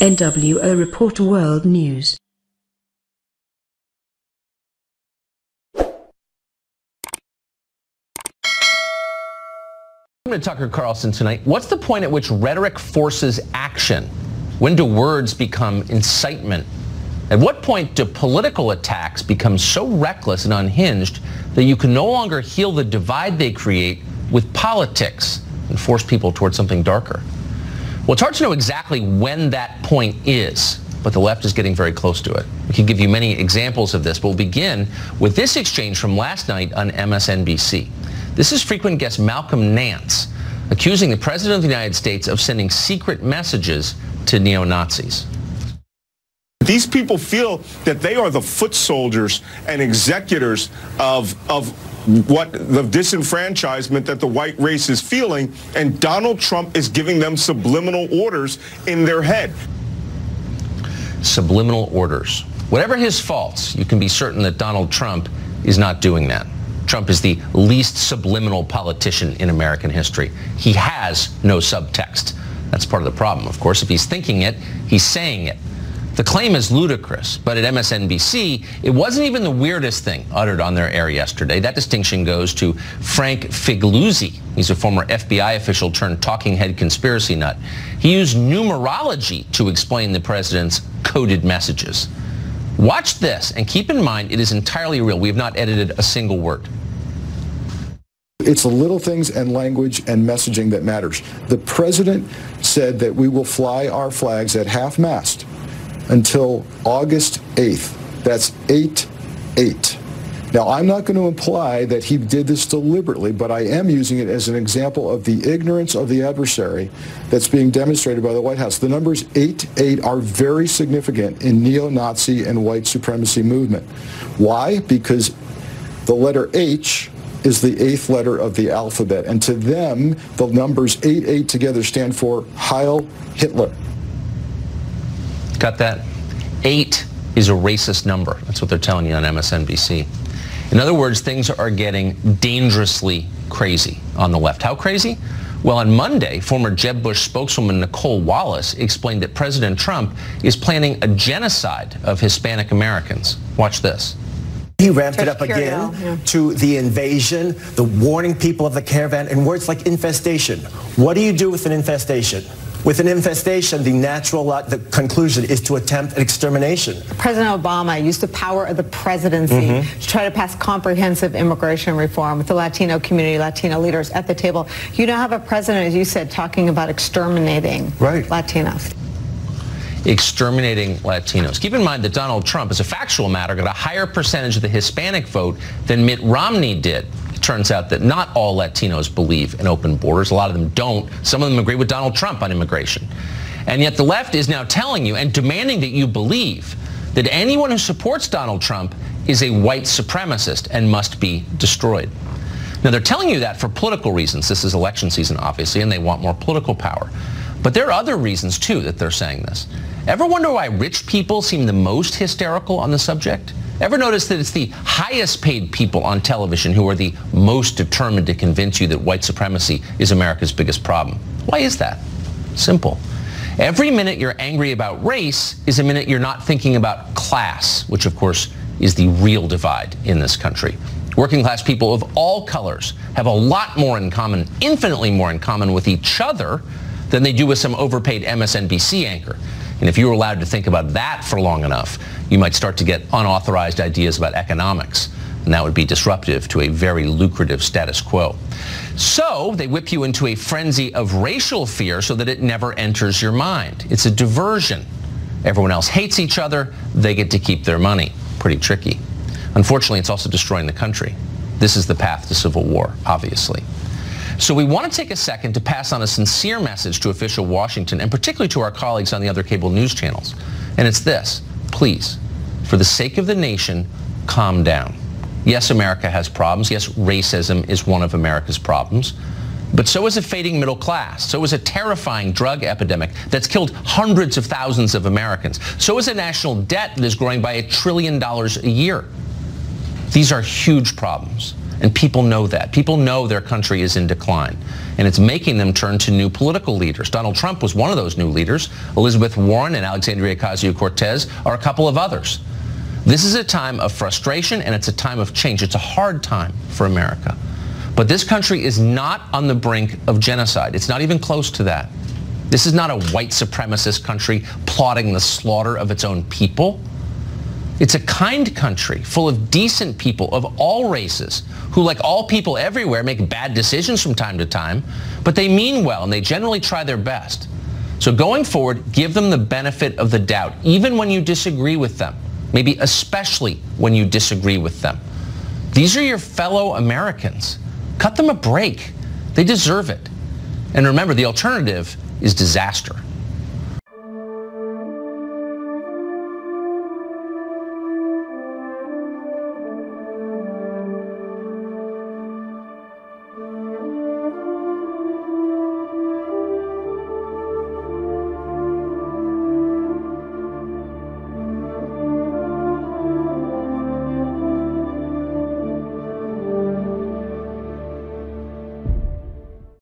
NWO Report World News. To Tucker Carlson tonight. What's the point at which rhetoric forces action? When do words become incitement? At what point do political attacks become so reckless and unhinged that you can no longer heal the divide they create with politics and force people towards something darker? Well, it's hard to know exactly when that point is, but the left is getting very close to it. We can give you many examples of this, but we'll begin with this exchange from last night on MSNBC. This is frequent guest Malcolm Nance accusing the President of the United States of sending secret messages to neo-Nazis. These people feel that they are the foot soldiers and executors of what the disenfranchisement that the white race is feeling, and Donald Trump is giving them subliminal orders in their head. Subliminal orders. Whatever his faults, you can be certain that Donald Trump is not doing that. Trump is the least subliminal politician in American history. He has no subtext. That's part of the problem, of course. If he's thinking it, he's saying it. The claim is ludicrous, but at MSNBC, it wasn't even the weirdest thing uttered on their air yesterday. That distinction goes to Frank Figliuzzi. He's a former FBI official turned talking head conspiracy nut. He used numerology to explain the president's coded messages. Watch this, and keep in mind, it is entirely real. We have not edited a single word. It's the little things and language and messaging that matters. The president said that we will fly our flags at half-mast until August 8th. That's 8/8. Now, I'm not going to imply that he did this deliberately, but I am using it as an example of the ignorance of the adversary that's being demonstrated by the White House. The numbers 8/8 are very significant in neo-Nazi and white supremacy movement. Why? Because the letter H is the 8th letter of the alphabet, and to them, the numbers 8/8 together stand for Heil Hitler. Got that? 8 is a racist number. That's what they're telling you on MSNBC. In other words, things are getting dangerously crazy on the left. How crazy? Well, on Monday, former Jeb Bush spokeswoman Nicole Wallace explained that President Trump is planning a genocide of Hispanic Americans. Watch this. He ramped it up again to the invasion, the warning people of the caravan, and words like infestation. What do you do with an infestation? With an infestation, the conclusion is to attempt an extermination. President Obama used the power of the presidency to try to pass comprehensive immigration reform with the Latino community, Latino leaders at the table. You now have a president, as you said, talking about exterminating Latinos. Exterminating Latinos. Keep in mind that Donald Trump, as a factual matter, got a higher percentage of the Hispanic vote than Mitt Romney did. It turns out that not all Latinos believe in open borders. A lot of them don't. Some of them agree with Donald Trump on immigration. And yet the left is now telling you and demanding that you believe that anyone who supports Donald Trump is a white supremacist and must be destroyed. Now, they're telling you that for political reasons. This is election season, obviously, and they want more political power. But there are other reasons, too, that they're saying this. Ever wonder why rich people seem the most hysterical on the subject? Ever notice that it's the highest paid people on television who are the most determined to convince you that white supremacy is America's biggest problem? Why is that? Simple. Every minute you're angry about race is a minute you're not thinking about class, which, of course, is the real divide in this country. Working class people of all colors have a lot more in common, infinitely more in common with each other than they do with some overpaid MSNBC anchor. And if you were allowed to think about that for long enough, you might start to get unauthorized ideas about economics. And that would be disruptive to a very lucrative status quo. So they whip you into a frenzy of racial fear so that it never enters your mind. It's a diversion. Everyone else hates each other. They get to keep their money. Pretty tricky. Unfortunately, it's also destroying the country. This is the path to civil war, obviously. So we want to take a second to pass on a sincere message to official Washington, and particularly to our colleagues on the other cable news channels. And it's this: please, for the sake of the nation, calm down. Yes, America has problems. Yes, racism is one of America's problems. But so is a fading middle class. So is a terrifying drug epidemic that's killed hundreds of thousands of Americans. So is a national debt that is growing by $1 trillion a year. These are huge problems. And people know that. People know their country is in decline. And it's making them turn to new political leaders. Donald Trump was one of those new leaders. Elizabeth Warren and Alexandria Ocasio-Cortez are a couple of others. This is a time of frustration, and it's a time of change. It's a hard time for America. But this country is not on the brink of genocide. It's not even close to that. This is not a white supremacist country plotting the slaughter of its own people. It's a kind country full of decent people of all races who, like all people everywhere, make bad decisions from time to time, but they mean well and they generally try their best. So going forward, give them the benefit of the doubt, even when you disagree with them, maybe especially when you disagree with them. These are your fellow Americans. Cut them a break. They deserve it. And remember, the alternative is disaster.